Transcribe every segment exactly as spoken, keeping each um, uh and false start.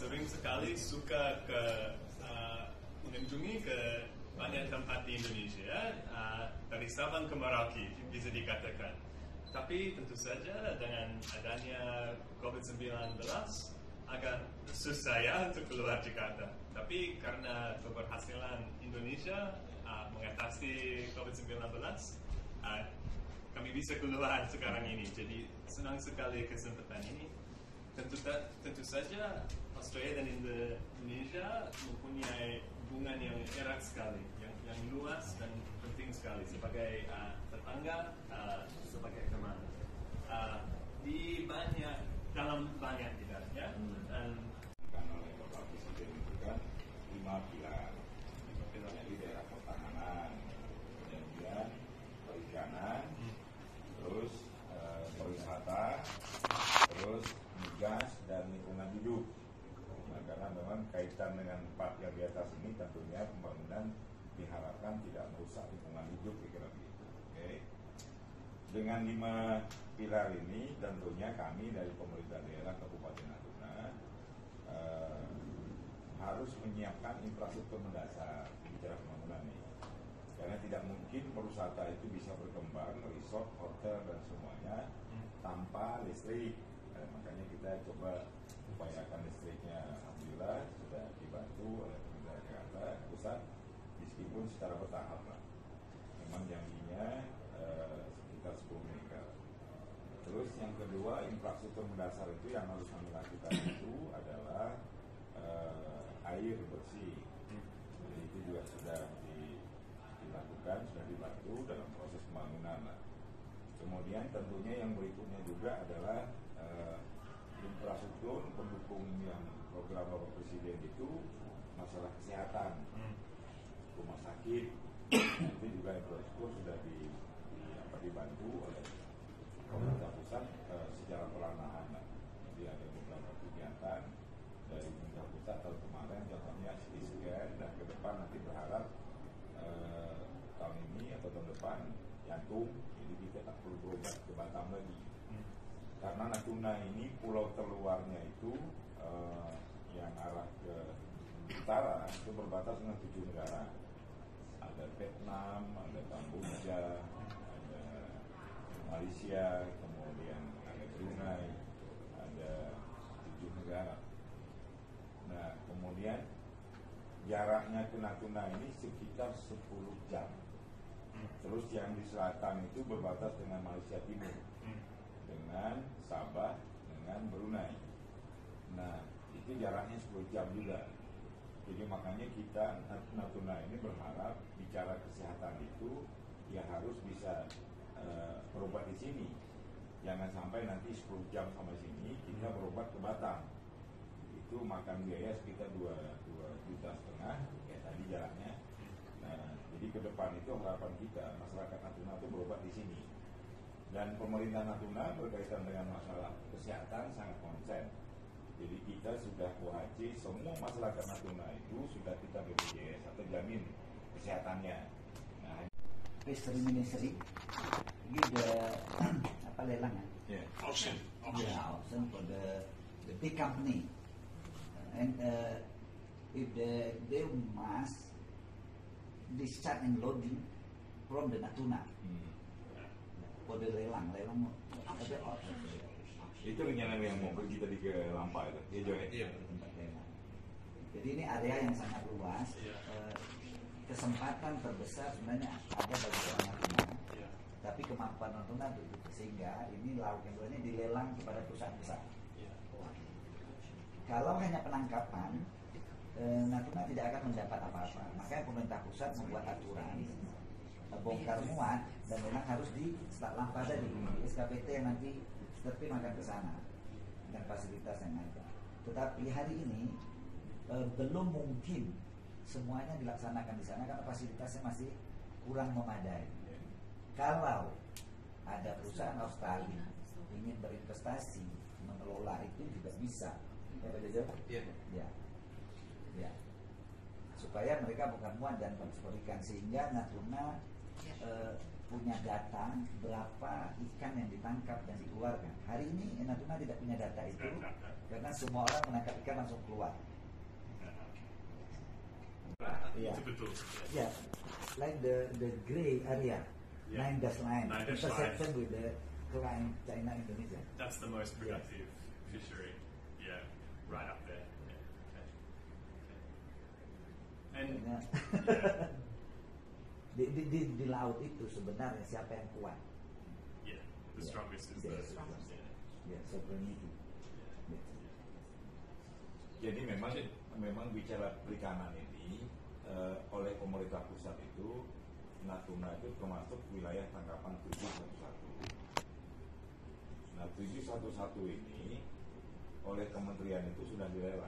sering sekali suka ke uh, mengunjungi ke banyak tempat di Indonesia, uh, dari Sabang ke Merauke bisa dikatakan. Tapi tentu saja dengan adanya covid sembilan belas agak susah ya untuk keluar Jakarta. Tapi karena keberhasilan Indonesia uh, mengatasi covid sembilan belas, uh, kami bisa keluar sekarang ini. Jadi senang sekali kesempatan ini. Tentu, tentu saja Australia dan Indonesia mempunyai hubungan yang erat sekali, yang, yang luas dan penting sekali sebagai uh, tetangga, uh, sebagai teman. Uh, di banyak, dalam banyak bidang, ya. Dan oleh Bapak Presiden itu kan lima pilar, jadi daerah pertahanan, kemudian perikanan, terus uh, pariwisata, terus migas dan lingkungan hidup. Nah, karena memang kaitan dengan empat yang di atas ini tentunya pembangunan diharapkan tidak merusak lingkungan hidup, kira-kira begitu. Oke. Dengan lima pilar ini tentunya kami dari pemerintah daerah Kabupaten Natuna eh, harus menyiapkan infrastruktur mendasar bicara pembangunan ini. Karena tidak mungkin pariwisata itu bisa berkembang, resort, hotel dan semuanya tanpa listrik. Nah, makanya kita coba upayakan listriknya, alhamdulillah sudah dibantu oleh pemerintah Jakarta Pusat, meskipun secara bertahap lah. Memang janjinya eh, sekitar sepuluh megawatt. Terus yang kedua, infrastruktur mendasar itu yang harus kami lakukan itu adalah eh, air bersih. Jadi itu juga sudah di, dilakukan, sudah dibantu dalam proses pembangunan lah. Kemudian tentunya yang berikutnya juga adalah Uh, infrastruktur pendukung yang program Bapak Presiden itu masalah kesehatan, rumah sakit, itu juga infrastruktur sudah di, di apa, dibantu oleh pemerintah pusat uh, secara perlahan. Jadi ada beberapa kegiatan dari pemerintah pusat tahun kemarin, contohnya C T scan, dan ke depan nanti berharap uh, tahun ini atau tahun depan jantung, jadi kita tak perlu berobat ke Batam lagi. Karena Natuna ini pulau terluarnya itu uh, yang arah ke utara itu berbatas dengan tujuh negara. Ada Vietnam, ada Kamboja, ada Malaysia, kemudian ada Brunei, ada tujuh negara. Nah, kemudian jaraknya ke Natuna ini sekitar sepuluh jam. Terus yang di selatan itu berbatas dengan Malaysia Timur, dengan Sabah, dengan Brunei. Nah, itu jaraknya sepuluh jam juga. Jadi makanya kita Natuna ini berharap bicara kesehatan itu ya harus bisa uh, berobat di sini. Jangan sampai nanti sepuluh jam sampai sini kita berobat ke Batam. Itu makan biaya sekitar dua juta setengah, ya tadi jaraknya. Nah, jadi ke depan itu harapan kita masyarakat Natuna itu berobat di sini. Dan pemerintah Natuna berkaitan dengan masalah kesehatan sangat konsen. Jadi kita sudah wajib semua masyarakat Natuna itu sudah kita B P J S atau jamin kesehatannya. Nah, Pestry Ministry give the apa lelang kan? Yeah. Auction. Auction. Yeah, auction for the the big company. And uh, if the they must discharge and loading from the Natuna. Hmm. Kode lelang, lelang ada itu rencana yang mau pergi tadi ke Lampa itu, ya Joy? Iya. Jadi ini area yang sangat luas. Eh, kesempatan terbesar sebenarnya ada bagi orang Natuna, tapi kemampuan Natuna begitu sehingga ini lauk yang ini dilelang kepada perusahaan besar. Kalau hanya penangkapan, eh, Natuna tidak akan mendapat apa-apa. Makanya pemerintah pusat membuat aturan bongkar muat dan memang harus di Selat Lampa tadi di S K P T yang nanti seperti makan ke sana dengan fasilitas yang ada. Tetapi hari ini e, belum mungkin semuanya dilaksanakan di sana karena fasilitasnya masih kurang memadai. Kalau ada perusahaan Australia ingin berinvestasi mengelola itu juga bisa, ya Pak Jojo? Iya. Ya. Ya. Supaya mereka bukan muat dan mengekspor ikan sehingga Natuna Uh, punya data berapa ikan yang ditangkap dan dikeluarkan. Hari ini Natuna tidak punya data itu karena semua orang menangkap ikan langsung keluar. Itu Yeah. betul. Yeah, like the the gray area, Yeah. nine dash line, Nine dash intersection line. with the line China Indonesia. That's the most productive fishery. Yeah, right up there. Yeah. Okay. Okay. And Makanya, yeah, di, di, di, di laut itu sebenarnya siapa yang kuat? yeah, the Yeah. strongest is Yeah, the strongest. yeah. Ya, sovereignty. Yeah. Jadi memang memang bicara perikanan ini eh, oleh pemerintah pusat itu Natuna itu termasuk wilayah tangkapan tujuh satu satu. Nah tujuh satu satu ini oleh kementerian itu sudah dilelang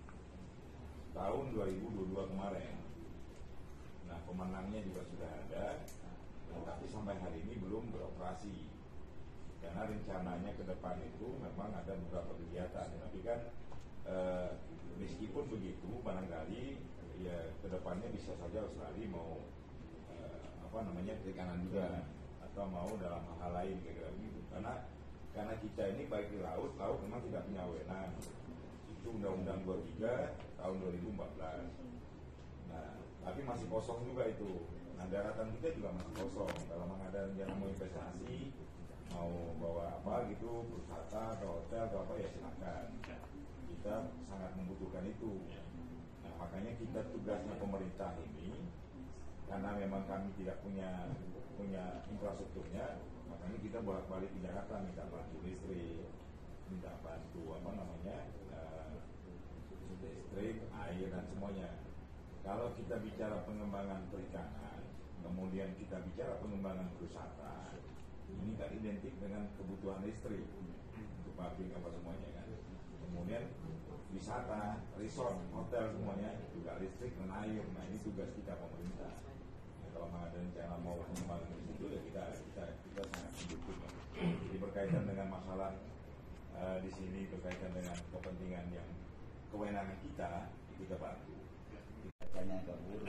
tahun dua ribu dua puluh dua kemarin. Nah pemenangnya juga sudah ada, nah, tapi sampai hari ini belum beroperasi. Karena rencananya ke depan itu memang ada beberapa kegiatan, tapi kan eh, meskipun begitu barangkali ya kedepannya bisa saja Australia mau eh, apa namanya perikanan juga atau mau dalam hal lain kira-kira begitu. Karena karena kita ini baik di laut, laut memang tidak punya wewenang. Itu Undang-Undang dua puluh tiga tahun dua ribu empat belas. Nah, tapi masih kosong juga itu. Nah, daratan kita juga masih kosong. Kalau memang ada rencana mau investasi, mau bawa apa gitu, wisata atau hotel atau apa ya silakan. Kita sangat membutuhkan itu. Nah, makanya kita tugasnya pemerintah ini karena memang kami tidak punya punya infrastrukturnya, makanya kita bolak-balik di Jakarta minta bantu listrik, minta bantu apa namanya uh, listrik, air dan semuanya. Kalau kita bicara pengembangan perikanan, kemudian kita bicara pengembangan wisata, ini kan identik dengan kebutuhan listrik untuk pabrik apa semuanya kan. Kemudian wisata, resort, hotel semuanya juga listrik dan air. Nah ini tugas kita pemerintah. Ya, kalau memang ada rencana mau pengembangan di situ ya kita kita kita sangat mendukung. Jadi berkaitan dengan masalah uh, di sini berkaitan dengan kepentingan yang kewenangan kita, kita bantu. Tanya ke guru.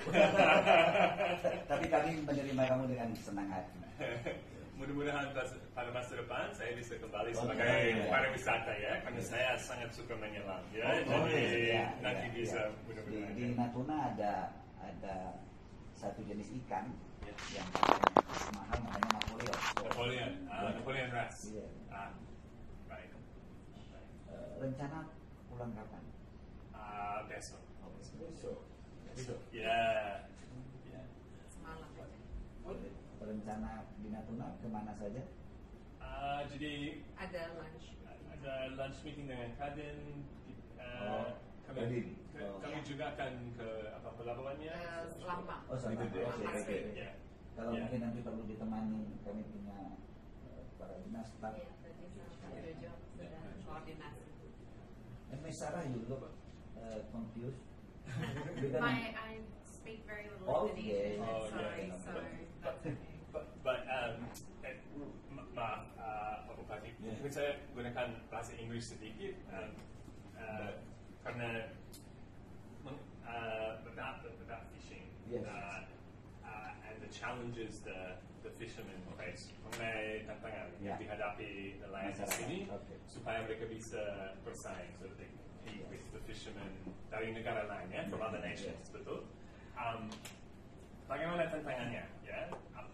Tapi kami menerima kamu dengan senang hati. Mudah-mudahan pas- pada masa depan saya bisa kembali Oh, sebagai iya. pariwisata ya, karena saya sangat suka menyelam ya. Oh, Jadi iya, nanti iya, bisa iya. mudah-mudahan. Di, di Natuna ada ada satu jenis ikan Ya. yang katanya mahal namanya Napoleon. Napoleon, ah, Napoleon Ras. Iya. Ah, baik. Baik. Eh, rencana pulang kapan? Ah, besok. Besok. Besok. Ya. Ya. Semalam aja. Rencana di Natuna kemana saja? Ah, jadi Ada lunch. ada lunch meeting dengan Kadin. Oh, Uh, kami, Kadin. ke- Oh. kami juga akan ke apa pelabuhannya? Eh, Lambang. Oh, sama. Itu dia. Oke, Oke. oke. Ya. Kalau Ya. mungkin nanti perlu ditemani, kami punya eh, para dinas staf. Iya, tadi sama Pak Jojo sudah koordinasi. And Miss Sarah, you look uh, confused. Because- My, I speak very little Oh, Indonesian. yeah. Oh, sorry, yeah. sorry. But, That's okay. but, but um, eh, ma- maaf, uh, Pak Bupati, Yeah. mungkin saya gunakan bahasa Inggris sedikit um, uh, karena meng- uh, about, about fishing Yes. uh, uh, and the challenges the the fishermen face, mengenai tantangan yang Yeah. dihadapi nelayan di Masyarakat, sini okay. supaya mereka bisa bersaing, so that they can compete with the fishermen dari negara lain ya, from other nations, betul? Um, bagaimana tantangannya ya?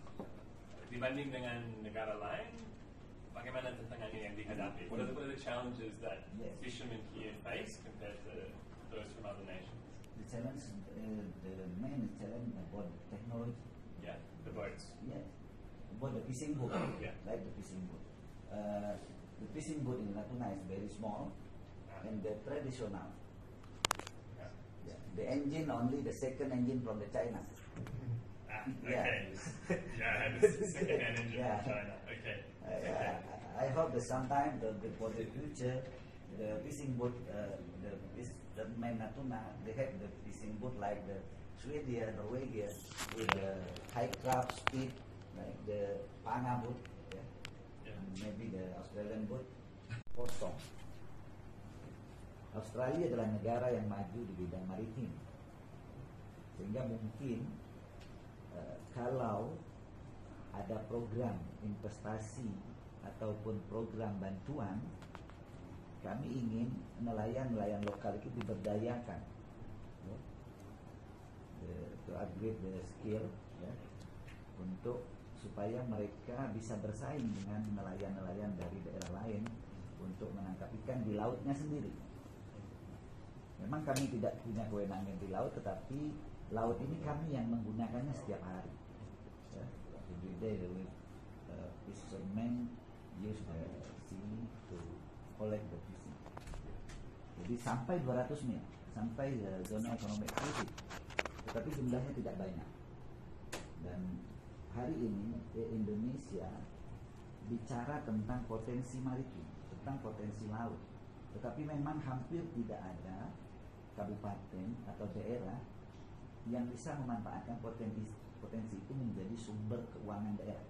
Dibanding dengan negara lain, bagaimana tantangannya yang dihadapi? What are the, what are the challenges that Yes. fishermen here face compared to those from other nations? The challenge, uh, the main challenge about technology. Yeah, the boats. Yes, about the fishing boat, Yeah. like the fishing boat. Uh, the fishing boat in Natuna is very small and the traditional. Yeah. Yeah. The engine only the second engine from the China. Ah, Yeah. okay. Yeah, this is second-hand engine Yeah. from China. Okay. I, I, I hope that sometime the, the, for the future, the fishing boat, uh, the, fish, the main Natuna, they have the fishing boat like the Sweden, Norwegia, with the high craft speed, like the Panga boat, yeah. Yeah. And maybe the Australian boat. Kosong. Australia adalah negara yang maju di bidang maritim, sehingga mungkin uh, kalau ada program investasi ataupun program bantuan, kami ingin nelayan-nelayan lokal itu diberdayakan, ya, the- to upgrade the skill, ya, untuk supaya mereka bisa bersaing dengan nelayan-nelayan dari daerah lain untuk menangkap ikan di lautnya sendiri. Memang kami tidak punya kewenangan di laut, tetapi laut ini kami yang menggunakannya setiap hari. Ya, every day with uh, fishermen use the sea to collect the fishing. Jadi sampai dua ratus mil, sampai uh, zona ekonomi eksklusif, tetapi jumlahnya tidak banyak. Dan hari ini eh, Indonesia bicara tentang potensi maritim, tentang potensi laut, tetapi memang hampir tidak ada kabupaten atau daerah yang bisa memanfaatkan potensi potensi itu menjadi sumber keuangan daerah.